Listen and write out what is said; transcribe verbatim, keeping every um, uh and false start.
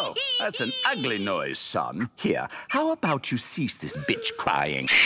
Oh, that's an ugly noise, son. Here, how about you cease this bitch crying?